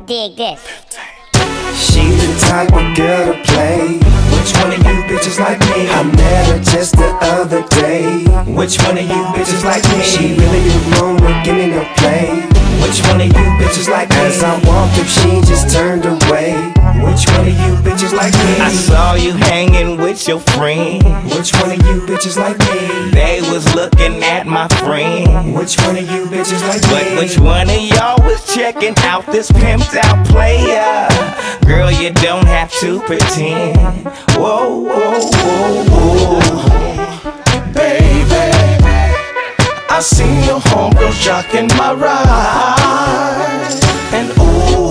dig this. She the type of girl to play. Which one of you bitches like me? I met her just the other day. Which one of you bitches like me? She really didn't wanna give me no play. Which one of you bitches like me? As I walked up, she just turned away. Which one of you bitches like me? I saw you hanging with your friend. Which one of you bitches like me? They was looking at my friend. Which one of you bitches like me? But which one of y'all was checking out this pimped out player? Girl, you don't have to pretend. Whoa, whoa, whoa, whoa. Baby, I seen your homegirls jocking my ride. And ooh,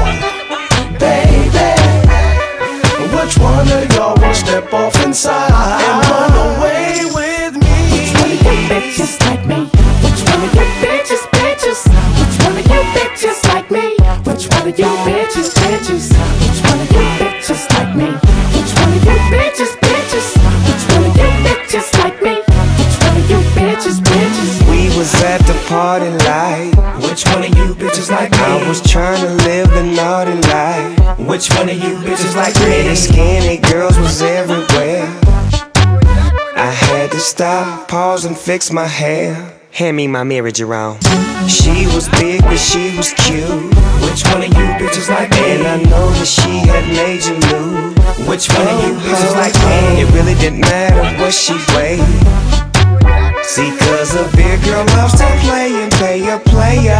baby, which one of y'all wanna step off inside and run away with me? Which one of you bitches like me? Which one of you bitches, bitches? Which one of you bitches like me? Which one of you bitches, bitches? Which one of you bitches like me? Which one of you bitches, bitches? Which one of you bitches like me? Which one of you bitches, bitches? We was at the party like. Which one of you bitches like me? I was trying to live the naughty life. Which one of you bitches like me? Pretty skinny girls was everywhere. I had to stop, pause and fix my hair. Hand me my mirror, Jerome. She was big but she was cute. Which one of you bitches like me? And I know that she had made you lose. Which one of you bitches like me? It really didn't matter what she weighed. See, cause a big girl loves to play and play a player.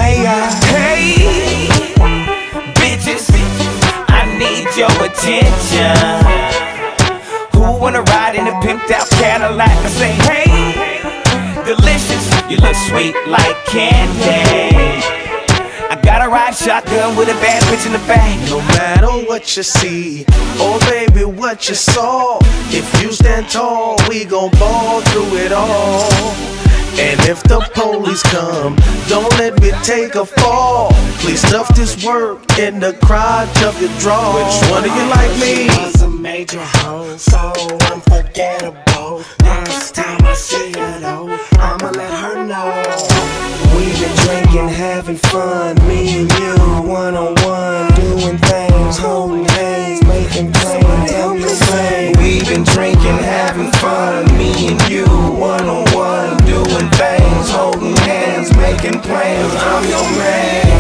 Hey, bitches, I need your attention. Who wanna ride in a pimped out Cadillac and say, hey, delicious, you look sweet like candy. I gotta ride shotgun with a bad bitch in the back. No matter what you see, oh baby, what you saw, if you stand tall, we gon' ball through it all. And if the police come, don't let me take a fall. Please stuff this work in the crotch of your drawer. Which one of you like me? She was a major hoe, so unforgettable. Next time I see her though, I'ma let her know. We've been drinking, having fun, me and you, one-on-one, doing things, holding hands, making plans, I'm your man. We've been drinking, having fun, me and you, one-on-one, doing things, holding hands, making plans, I'm your man.